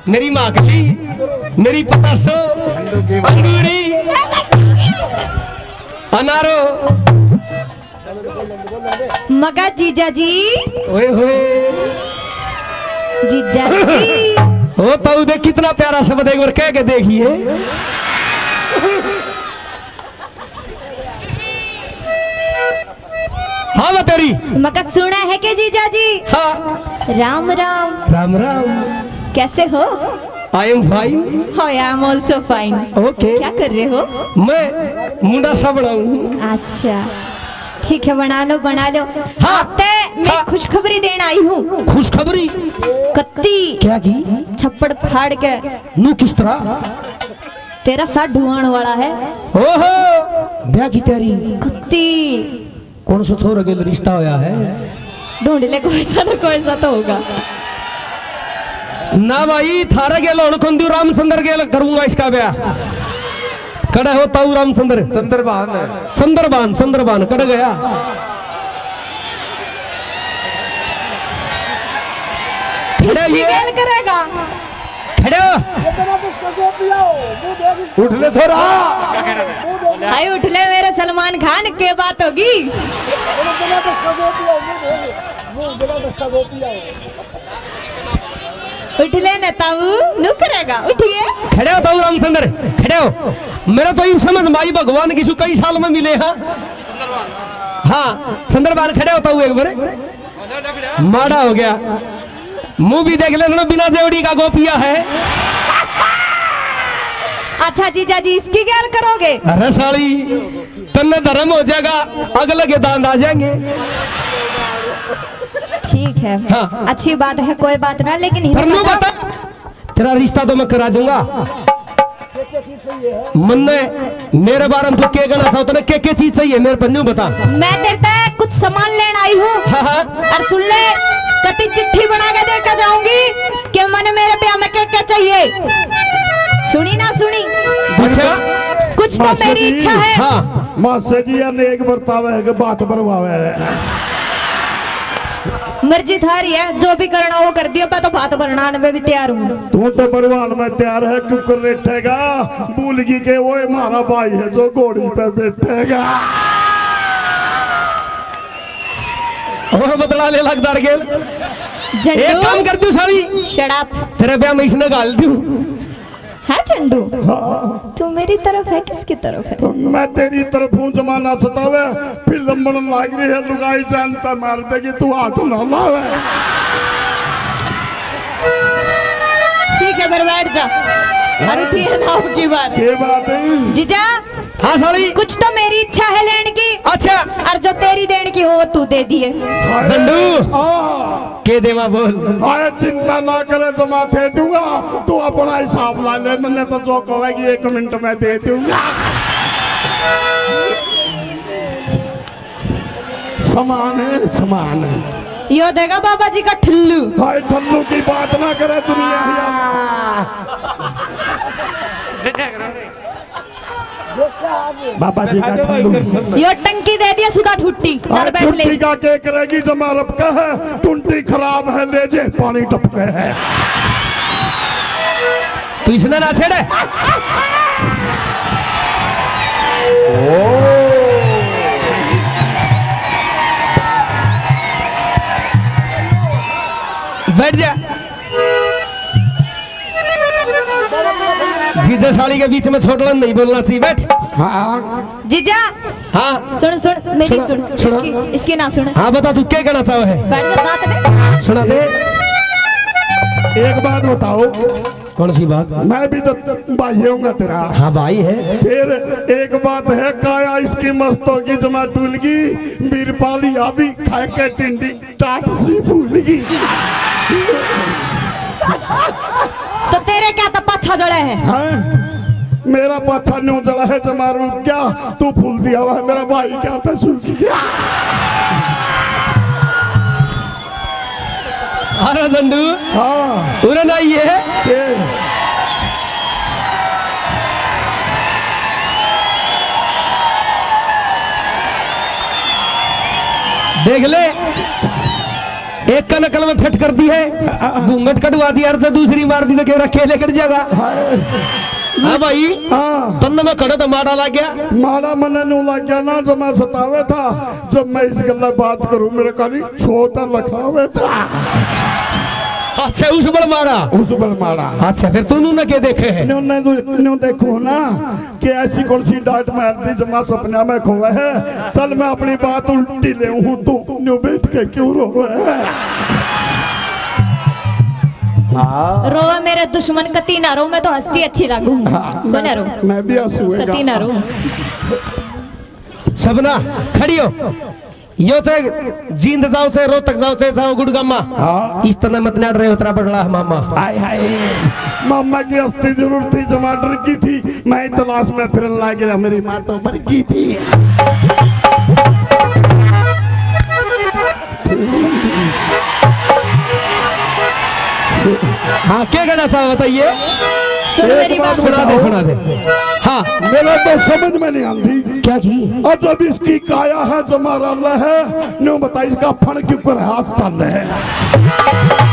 मेरी माकली, मेरी पतासो, अंगूरी, अनारो, मगा जीजा जी, ओए होए जीजा जी। ओ ताऊ देख कितना प्यारा शब्द एक बार कह के देखिए। हाँ बतेरी मगा सुना है कि जीजा जी? हाँ राम राम। राम राम। कैसे हो? I am fine. I am also fine. Okay. क्या कर रहे हो? मैं मुंडा सा बनाऊं। अच्छा ठीक है, बना लो बना लो। हाँ। मैं हाँ। खुशखबरी देने आई हूँ। खुशखबरी? कत्ती क्या की? छप्पड़ फाड़ के नू किस तरह? तेरा साथ ढुआण वाला है। ओहो ब्याह की तैयारी। कत्ती कौन सा छोर के रिश्ता होया है? ढूंढ ले, कोई सा तो होगा ना भाई। थारा गेलो हणकुंदू रामचंद्र गेल करूंगा इसका ब्याह। कड़ा होता हूँ रामचंद्र। चंद्रबान कड़ गया। इसकी गेल करेगा। खड़े उठ ले थोड़ा। हाय उठ ले मेरे सलमान खान, के बात होगी? उठ ले नेताऊ, नु करेगा। उठिए। खड़े हो ताऊ रामचंद्र, खड़े हो। मेरा तो यूं समझ माई भगवान की कई साल में मिले। हाँ चंद्रबान खड़े होता हूँ एक बार। माड़ा हो गया। मुंह भी देख ले, बिना जेवड़ी का गोपिया है। अच्छा जीजा जी इसकी गैल करोगे? अरे साली तन्ने धर्म हो जाएगा, अगले के दांत आ जाएंगे। ठीक है। हाँ। अच्छी बात है, कोई बात ना, लेकिन बता तेरा रिश्ता तो मैं करा दूंगा। मन ने मेरे बारे में तू क्या कहना चाहता है? क्या चीज चाहिए मेरे पन्नू बता। मैं तेरे से कुछ सामान लेने आई हूँ। हाँ। और सुन ले, कति चिट्ठी बना के देकर जाऊंगी कि मैंने मेरे ब्याह में क्या क्या चाहिए। सुनी ना सुनी? अच्छा कुछ तो मेरी इच्छा है। हाँ मास्टर जी ने एक बर्तावे है कि बात बरवावे है। मर्जी थारी है, जो भी करना वो कर दियो। मैं तो बात बनाने में भी तैयार हूँ। तू तो बरवान में तैयार है, कुकर बैठेगा भूलगी के वो हमारा भाई है जो घोड़ी पे बैठेगा। और बदला ले लगदार गेल। एक काम कर दू साली, शराब तेरे ब्याह में इसने गाल दू। है चंडू? तू मेरी तरफ है किसकी तरफ है? मैं तेरी तरफ हूँ। जमाना सतावे फिल्म बनने लग रही है, लुगाई जानता मार देगी, तू हाथ ना लावे। ठीक है फिर बैठ जा। और उठिए ना आपकी बात। ये बात है जीजा। हाँ साली कुछ तो मेरी इच्छा है लेने की। अच्छा और जो तेरी देने की हो तू दे दिए। संडू के देवा बोल। हाय चिंता ना करे, जमा दे दूंगा, तू अपना हिसाब ला ले। मैंने तो जो कहेगी 1 मिनट में दे दूंगा। समान है। यो देगा बाबा जी का ठुल्लू। हाय ठल्लू की बात ना करे दुनिया। बाबा जी का ठल्लू। यो टंकी दे दिया सुधा ठुट्टी। चल बैठ ले। टुट्टी का क्या करेगी? जमा रब का है, टुंटी खराब है, ले जे पानी टपके है। तू इसने ना छेड़े। बैठ जा। जीजा साली के बीच में छोटलन नहीं बोलना चाहिए। बैठ। हाँ जीजा। हाँ सुन मेरी सुन। इसकी ना सुन। हाँ बता तू क्या कहना चाहो है? बैठ जा, दांत ले। सुना दे। एक बात बताओ। कौन सी बात? मैं भी तो भाई होऊंगा तेरा। हाँ भाई है। फिर एक बात है, काया इसकी मस्तों की जमा टूलगी, बीरपाली अभी खाए के टिंडी चाट सी भूलगी। तो तेरे क्या तो पाछा जड़ा है? मेरा पाछा न्यू जड़ा है, जमारू क्या तू फूल दिया हुआ है। मेरा भाई क्या था सूखी गया। अरे झंडू। हाँ उरे ना ये देख ले। एक का नकल में फिट कर दी है, घूंघट कटवा दी और से दूसरी मार दी तो कह रखे लेकर जाएगा। हाँ भाई, हाँ तन में खड़े तो मारा लग गया। मारा मने नु लग गया ना, जब मैं सतावे था, जब मैं इस गल्ला बात करूं मेरे काली छोटा लखावे था। अच्छा उस बल मारा, उस बल मारा। अच्छा फिर तू न के देखे है न्यू देखो ना कि ऐसी कौन सी डांट मार दी जमा सपना में खोए है। चल मैं अपनी बात उल्टी ले हूं, तू न्यू बैठ के क्यों रोवे है? रोवे मेरे दुश्मन, कती ना रो, मैं तो हंसती अच्छी लगूं। ना रो, मैं भी हंसूएगा। कती ना रो। सबना खड़ी हो, यो से जींद जाओ से रोहतक जाओ से जाओ गुड़गामा। हाँ इस तरह मत लड़ रहे हो, तेरा बगड़ा मामा। हाय हाय, मामा की हस्ती जरूर थी, टमाटर की थी, मैं तलाश में फिरन लग गया, मेरी माँ तो मर गई थी। हाँ क्या कहना चाहो बताइए? सुन मेरी बात, सुना दे। हाँ मेरा तो समझ में नहीं आती क्या की? और जब इसकी काया है जमा रहा है, न्यू बता इसका फण क्यों कर हाथ चल रहे है।